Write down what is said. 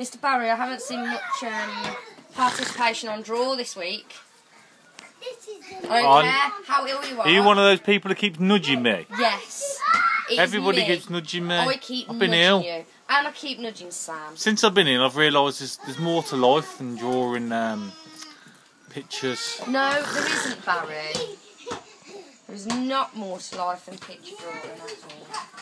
Mr. Barry, I haven't seen much participation on draw this week. I don't care how ill you are. Are you one of those people who keeps nudging me? Yes. Everybody me. keeps nudging me. I keep I've been nudging ill. you. And I keep nudging Sam. Since I've been ill, I've realised there's more to life than drawing pictures. No, there isn't, Barry. There's not more to life than picture drawing at all.